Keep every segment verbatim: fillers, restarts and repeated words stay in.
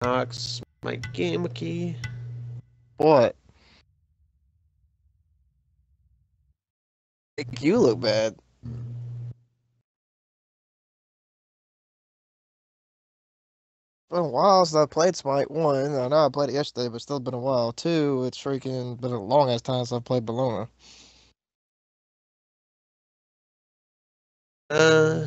Nox, my game key. What? Make you look bad. Been a while since I played Smite. One, I know I played it yesterday, but still been a while. Two, it's freaking been a long ass time since I played Bologna. Uh.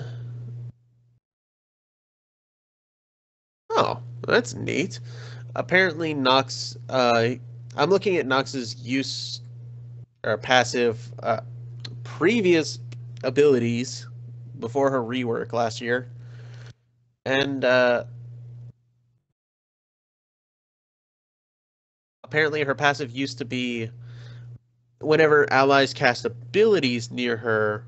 Oh, that's neat. Apparently, Nox. Uh, I'm looking at Nox's use or passive uh, previous abilities before her rework last year, and uh, apparently her passive used to be whenever allies cast abilities near her,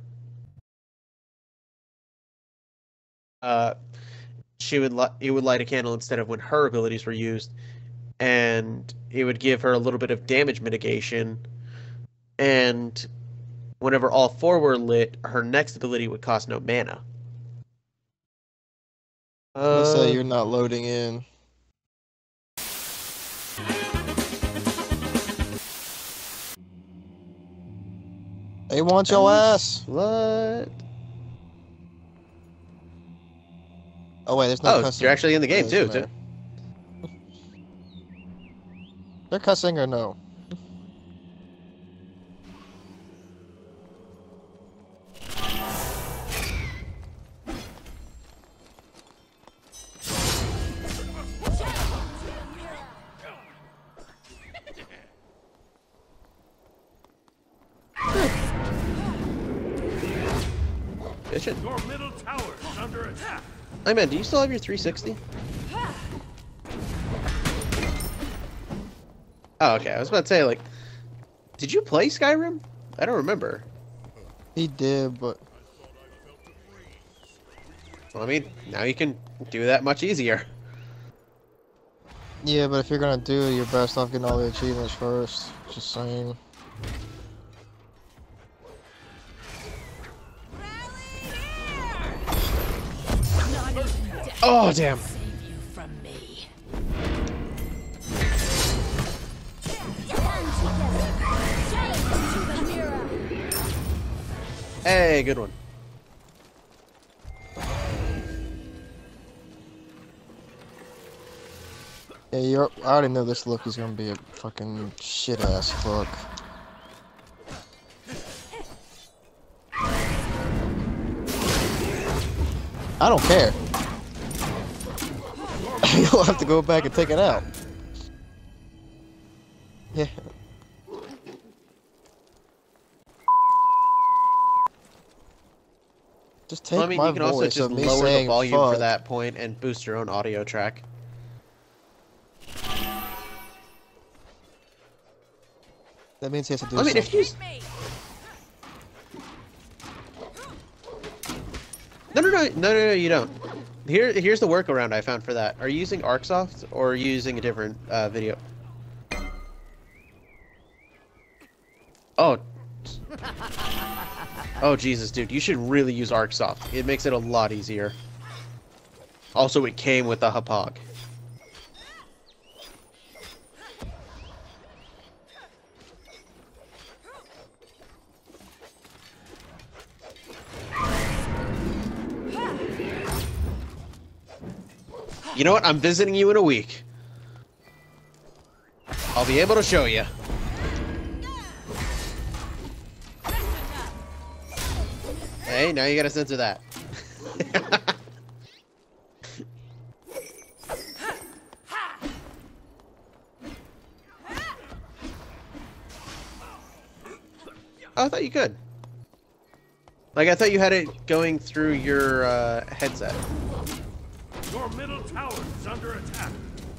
uh, she would li- it would light a candle instead of when her abilities were used, and it would give her a little bit of damage mitigation. And whenever all four were lit, her next ability would cost no mana. Let's say Uh, you're not loading in. They want your ass. What? Oh wait, there's no Oh, cussing. you're actually in the game Yes, too, man. too. They're cussing or no? Bitchin'. Your middle tower is under attack. Hey man, do you still have your three sixty? Oh, okay. I was about to say, like, did you play Skyrim? I don't remember. He did, but Well, I mean, now you can do that much easier. yeah, but if you're gonna do it, you're best off getting all the achievements first. Just saying. Oh, damn. Save you from me. Hey, good one. Yeah, you're. I already know this look is gonna be a fucking shit ass fuck. I don't care. You'll have to go back and take it out. Yeah. Just take Well, I mean, my you can also voice just of me lower the saying volume fuck. for that point and boost your own audio track. That means he has to do I mean, if something. you... No, no, no, no, no, no, you don't. Here, here's the workaround I found for that. Are you using ArcSoft or are you using a different uh, video? Oh. Oh, Jesus, dude. You should really use ArcSoft. It makes it a lot easier. Also, it came with a Hapog. You know what? I'm visiting you in a week. I'll be able to show you. Hey, now you gotta censor that. Oh, I thought you could. Like, I thought you had it going through your uh, headset. Your middle tower is under attack.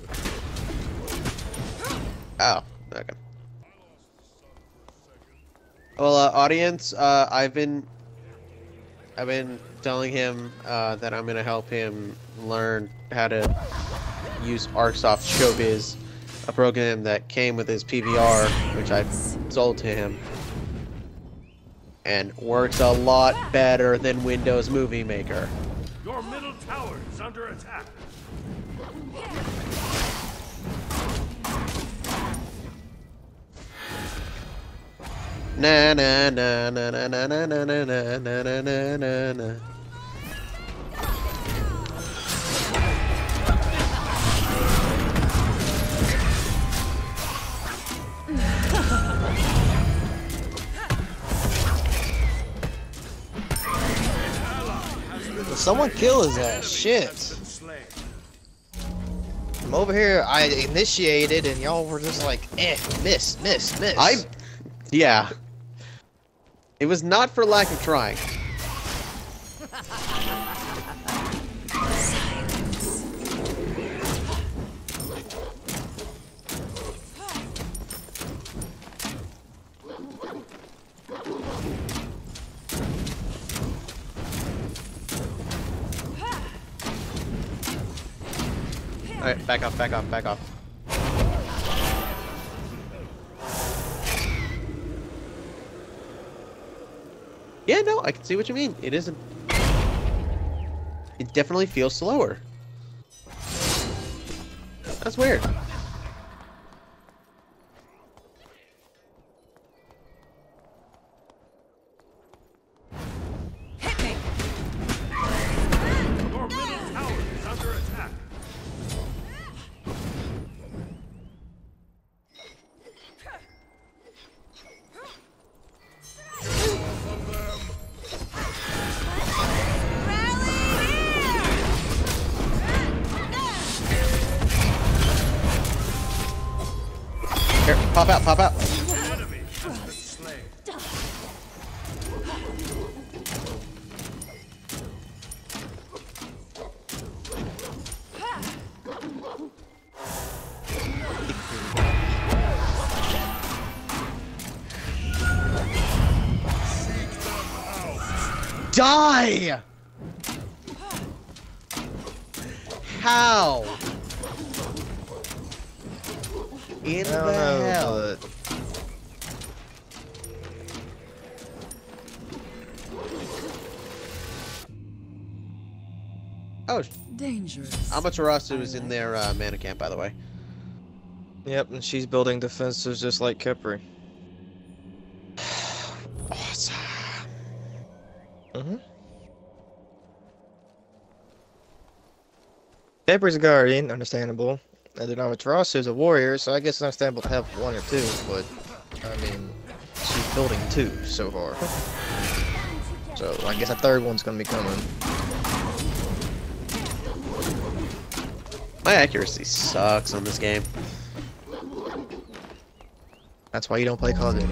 Oh, okay. Well, uh, audience, uh, I've been, I've been telling him uh, that I'm gonna help him learn how to use ArcSoft Showbiz, a program that came with his P V R, which I sold to him, and works a lot better than Windows Movie Maker. Your middle tower is under attack. Na na na na na na na na na na na na na na. Someone kill his ass. Shit. I'm over here. I initiated, and y'all were just like, eh, miss, miss, miss. I, yeah. It was not for lack of trying. Alright, back off, back off, back off. Yeah, no, I can see what you mean. It isn't. It definitely feels slower. That's weird. Hit me. Your middle tower is under attack. Here, pop out, pop out. Enemy has been slain. Die! How? In I don't the know, hell? but Oh, Dangerous. Amaterasu is in their uh, mana camp, by the way. yep, and she's building defenses just like Kepri. Awesome. Mm-hmm. Kepri's a guardian, understandable. And then Amaterasu is a warrior, so I guess it's understandable to have one or two, but I mean, she's building two so far. So I guess a third one's gonna be coming. My accuracy sucks on this game. That's why you don't play Call of Duty.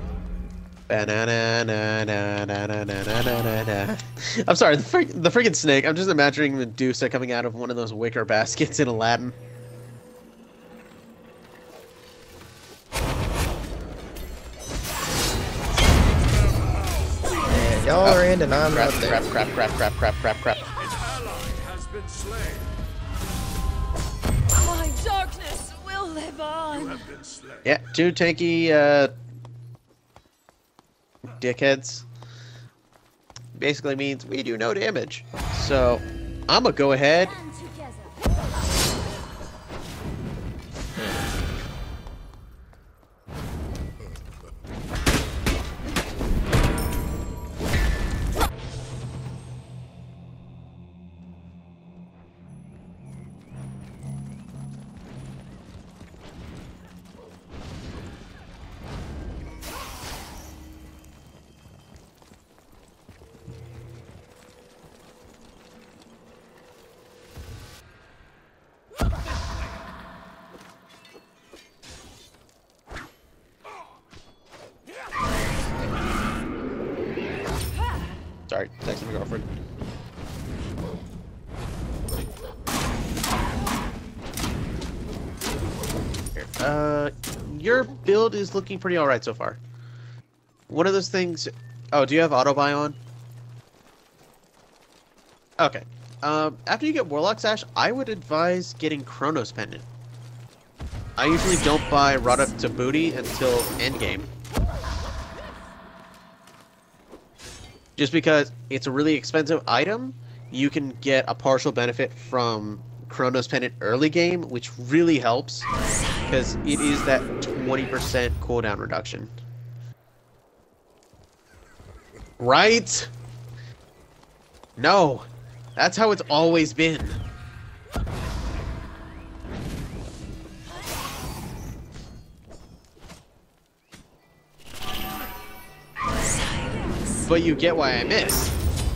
Ba-na-na-na-na-na-na-na-na-na. I'm sorry, the, frig the friggin' snake. I'm just imagining Medusa coming out of one of those wicker baskets in Aladdin. And y'all are in, and I'm Crap, not there. crap, crap, crap, crap, crap, crap, crap. An ally has been slain. My darkness will live You on. have been slain. Yeah, two tanky, uh... dickheads. Basically means we do no damage. So, I'm gonna go ahead. Sorry, texting my girlfriend. Here. Uh, your build is looking pretty alright so far. One of those things... Oh, do you have auto buy on? Okay. Um, after you get Warlock Sash, I would advise getting Chronos Pendant. I usually don't buy Rod Up to Booty until endgame. Just because it's a really expensive item, you can get a partial benefit from Chronos Pendant early game, which really helps, because it is that twenty percent cooldown reduction. Right? No. That's how it's always been. But you get why I miss.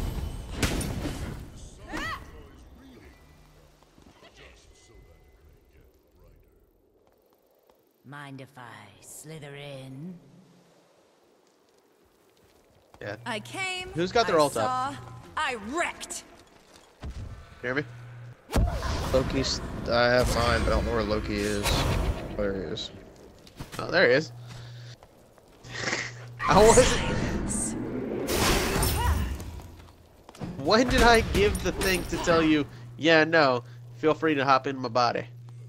Mind if I slither in? Yeah. I came. Who's got their I ult up? saw, I wrecked. Hear me? Loki's. I have mine, but I don't know where Loki is. There he is. Oh, there he is. I wasn't. When did I give the thing to tell you, yeah, no, feel free to hop in my body?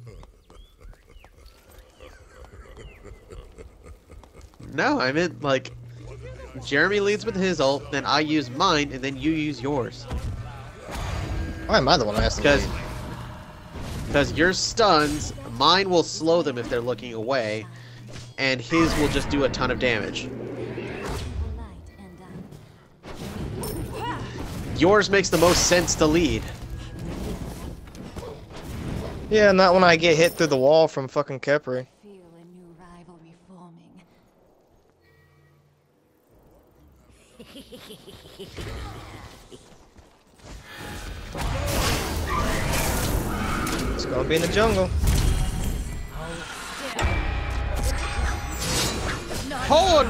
No, I meant, like, Jeremy leads with his ult, then I use mine, and then you use yours. Why am I the one who has to Because lead? because your stuns, mine will slow them if they're looking away, and his will just do a ton of damage. Yours makes the most sense to lead. Yeah, not when I get hit through the wall from fucking Kepri. Feel a new rivalry forming. It's gonna be in the jungle. Hold!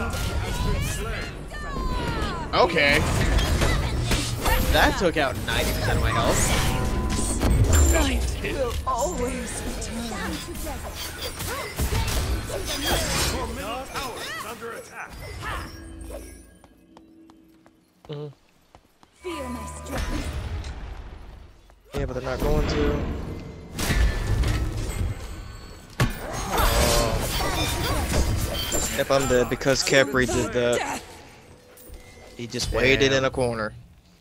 Okay. That took out ninety percent of my health. Light will always return. Your middle tower is under attack. Mhm. Feel my strength. Yeah, but they're not going to. Oh. Yep, I'm dead because Kepri did that. He just waited in a corner.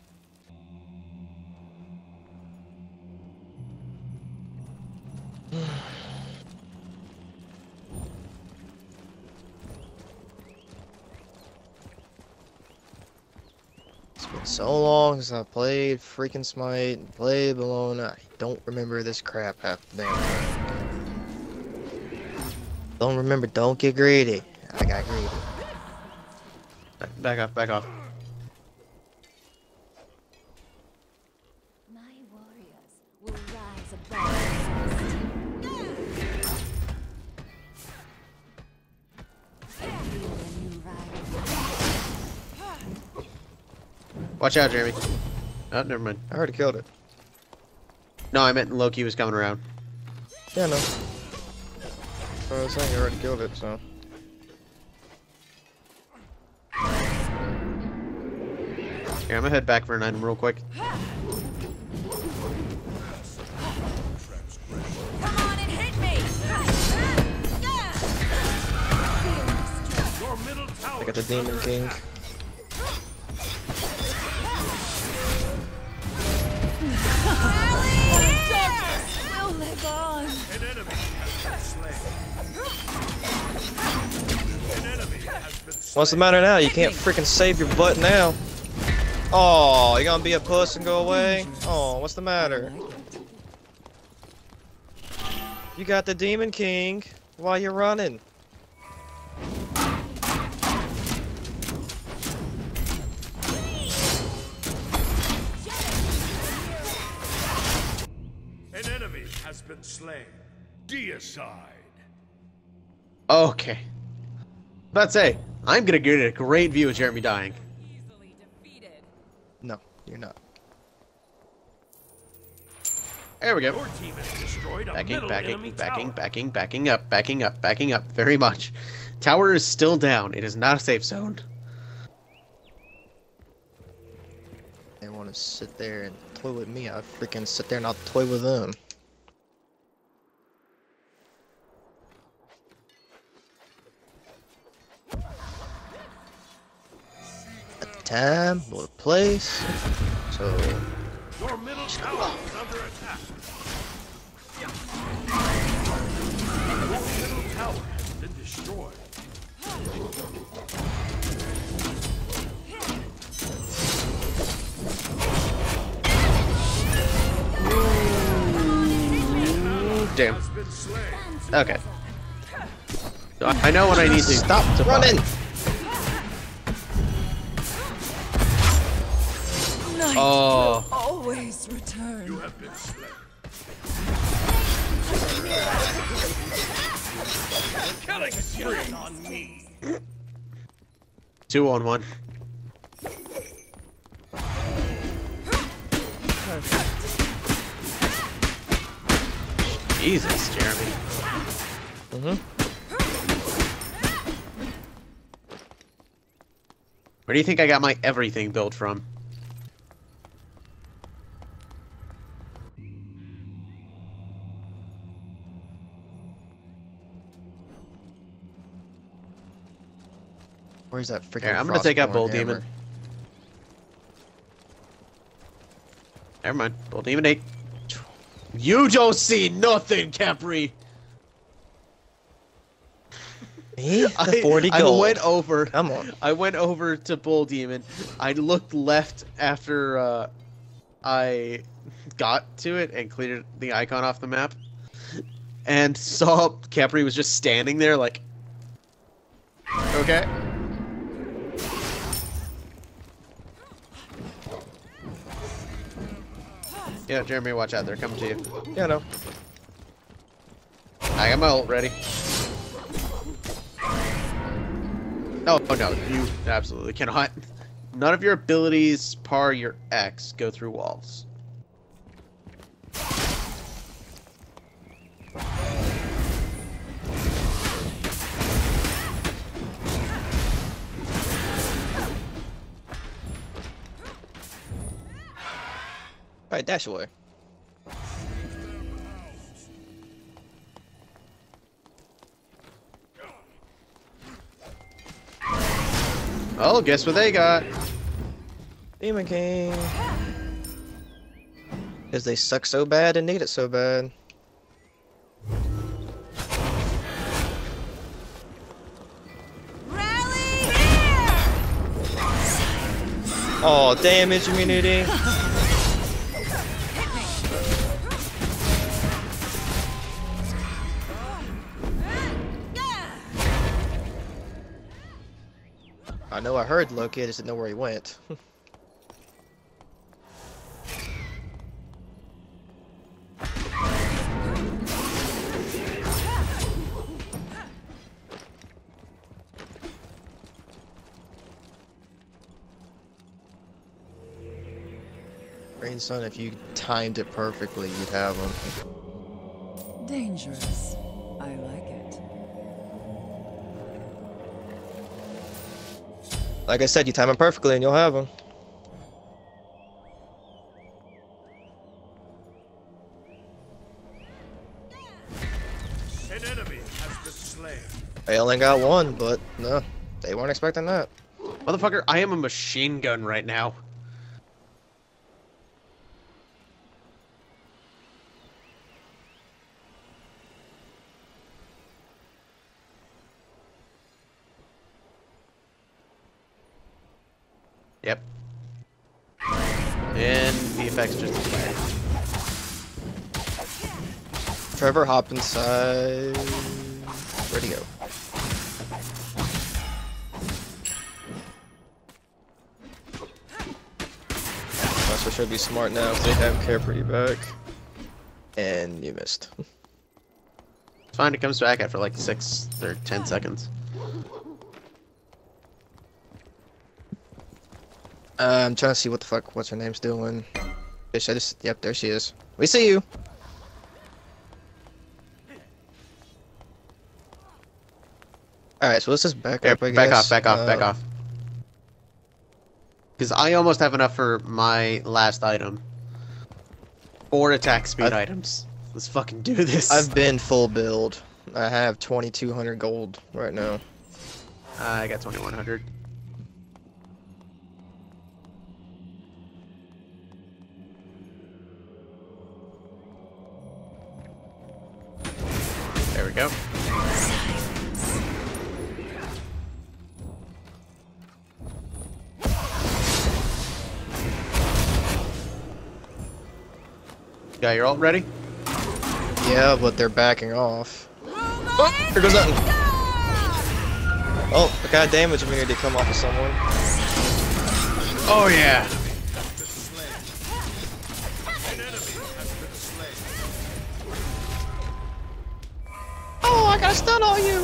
It's been so long since I played freaking Smite and played Bologna. I don't remember this crap half the damn time. Don't remember, don't get greedy. I got greedy. Back off, back off. My warriors will rise above. Feel a new rivalry. Watch out, Jeremy. Oh, never mind. I already killed it. No, I meant Loki was coming around. Yeah, no. I was saying you already killed it, so. Here, I'm gonna head back for an item real quick. Come on and hit me. Your middle tower I got the is under Demon King. attack. We'll live on. An enemy has been slain. An enemy has been slain. What's the matter now? You can't freaking save your butt now. Oh, you gonna be a puss and go away? Oh, what's the matter? You got the Demon King while you're running. An enemy has been slain. Deicide. Okay. Let's say, I'm gonna get a great view of Jeremy dying. Easily defeated. No, you're not. There we go. Your team has destroyed a Backing, middle backing, enemy backing, tower. backing, backing up, backing up, backing up, very much. Tower is still down. It is not a safe zone. They want to sit there and toy with me. I freaking sit there and I'll toy with them. At the time, or the place. So, Your middle tower is under attack. Your middle tower has been destroyed. damn. has been slain. Okay. So I I know when I need to Stop to running! Night Oh. will always return. You have been slain. Killing spree on me. Two on one. Jesus, Jeremy. Mm-hmm. Where do you think I got my everything built from? Where's that freaking? Here, I'm gonna take out Frostborn Bull hammer? Demon. Never mind. Bull Demon eight. You don't see nothing, Capri! Me? The I, forty I gold. went over. Come on. I went over to Bull Demon. I looked left after uh, I got to it and cleared the icon off the map, and saw Capri was just standing there, like, okay. Yeah, Jeremy, watch out! They're coming to you. Yeah, no. I got my ult ready. Oh, oh no, you absolutely cannot. None of your abilities par your X go through walls. Alright, dash away. Oh, guess what they got? Demon King. Because they suck so bad and need it so bad. Rally here! Oh, damage immunity. I know I heard Loki, I just didn't know where he went. MarineS zone, if you timed it perfectly, you'd have him. Dangerous. I like it. Like I said, you time him perfectly and you'll have him. An enemy has been slain. They only got one, but no, they weren't expecting that. Motherfucker, I am a machine gun right now. Yep. And the effects just expired. Trevor, hop inside. Where'd he go? Also should be smart now because they have care pretty back. And you missed. It's fine, it comes back after like six or ten seconds. Uh, I'm trying to see what the fuck, what's her name's doing. Bitch, I just, yep, there she is. We see you. Alright, so let's just back Here, up, I back guess. off, back off, back Uh, off. Because I almost have enough for my last item. Four attack speed I've- items. Let's fucking do this. I've been full build. I have twenty-two hundred gold right now. I got twenty-one hundred. There we go. Got your ult ready? Yeah, but they're backing off. Oh, here goes nothing. Oh, the kind of damage we need to come off of someone. Oh yeah. Oh, I got a stun on you.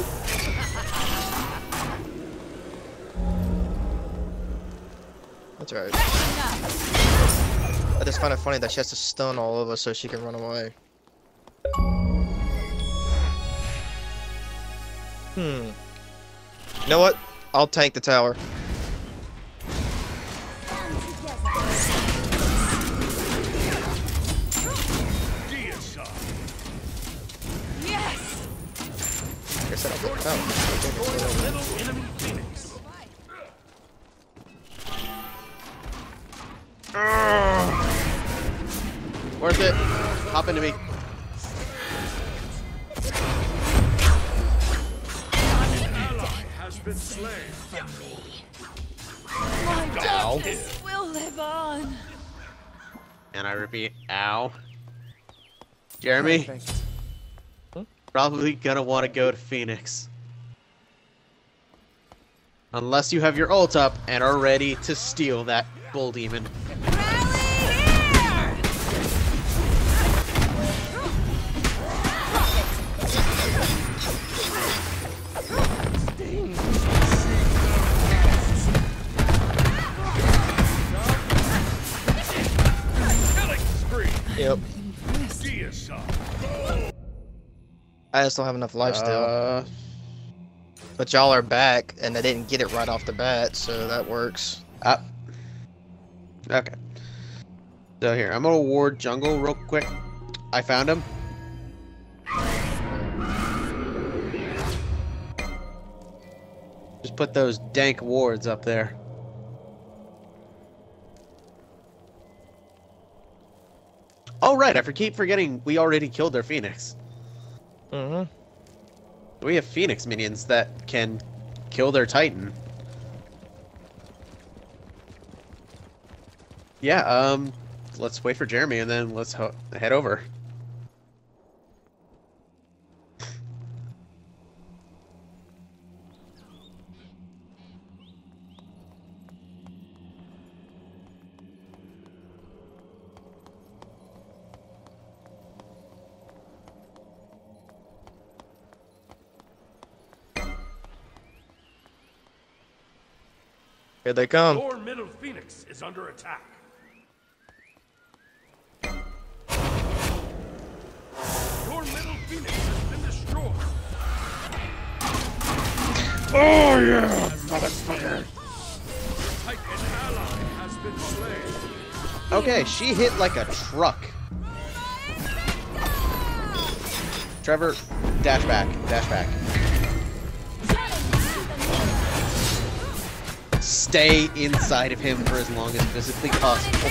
That's right. I just find it funny that she has to stun all of us so she can run away. Hmm. You know what? I'll tank the tower. Yes. I guess I'll get the tower. Little enemy Phoenix. Worth it. Hop into me. Has been slain. My darkness will live on. And I repeat, ow. Jeremy, Perfect. probably gonna want to go to Phoenix. Unless you have your ult up and are ready to steal that bull demon. Yep. Deicide. I just don't have enough life still. Uh, But y'all are back, and I didn't get it right off the bat, so that works. up. Okay. So here, I'm gonna ward jungle real quick. I found him. Just put those dank wards up there. Oh right, I for- keep forgetting we already killed their Phoenix. Mm-hmm. We have Phoenix minions that can kill their Titan. Yeah, um, let's wait for Jeremy and then let's ho head over. Here they come. Your middle Phoenix is under attack. Your middle Phoenix has been destroyed. Oh yeah, motherfucker! Titan ally has been slain. Okay, she hit like a truck. Trevor, dash back, dash back. Stay inside of him for as long as physically possible.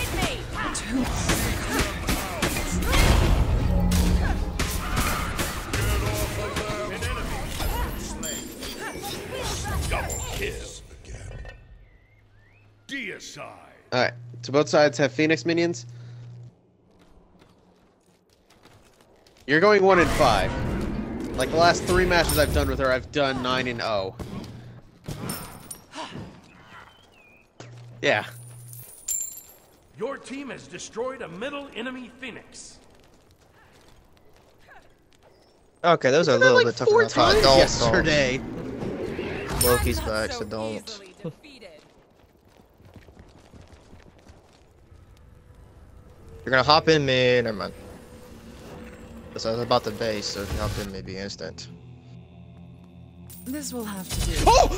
Double kill. Deicide. Alright, so both sides have Phoenix minions. You're going one and five. Like the last three matches I've done with her, I've done nine and oh. Yeah. Your team has destroyed a middle enemy Phoenix. Okay, those are a little like bit tougher four than I thought. times Don't, yesterday. don't. Loki's back, so don't. You're gonna hop in mid. Never mind. So I was about the base, so if you hop in, maybe instant. This will have to do. Oh!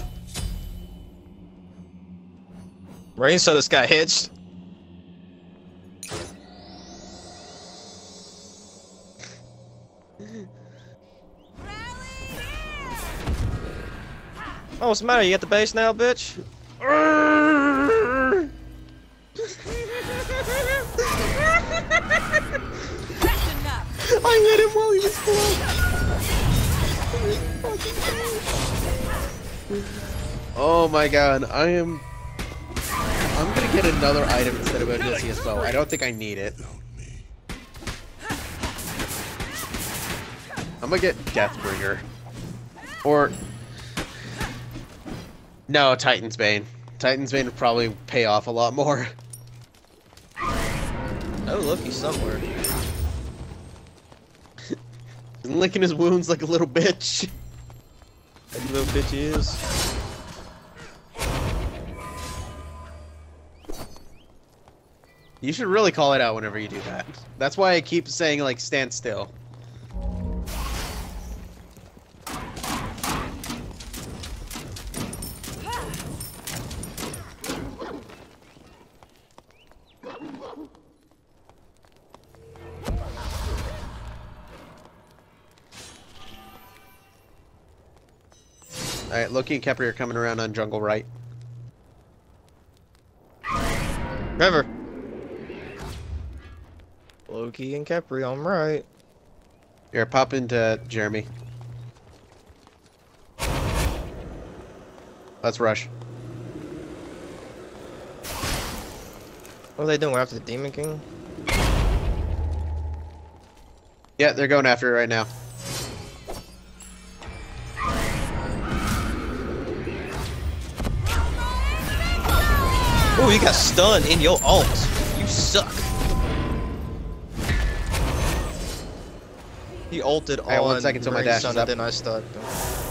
Rain saw this guy hitched. Oh, what's the matter? You at the base now, bitch? I hit him while he was floating. Oh my god, I am... I'm gonna get another item instead of Odysseus bow. I don't think I need it. I'm gonna get Deathbringer. Or... No, Titan's Bane. Titan's Bane would probably pay off a lot more. Oh, look, he's somewhere. He's licking his wounds like a little bitch. That little bitch he is. You should really call it out whenever you do that. That's why I keep saying, like, stand still. Alright, Loki and Kepri are coming around on jungle right. Trevor. Loki and Kepri, I'm right. Here, pop into Jeremy. Let's rush. What are they doing after the Demon King? Yeah, they're going after it right now. Oh, you got stunned in your ult. You suck. He ulted Right, on one second till my dash MarineS0n, is up. and then I stunned him.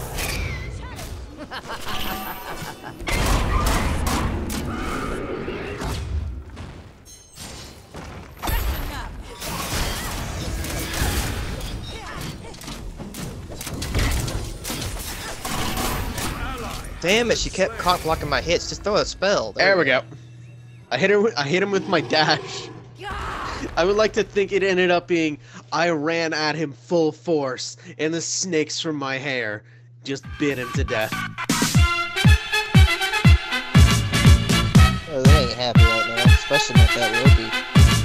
Damn it, she kept cock blocking my hits. Just throw a spell. There, there we go. I hit her. With, I hit him with my dash. I would like to think it ended up being I ran at him full force, and the snakes from my hair just bit him to death. Oh, they ain't happy right now, especially not that Loki.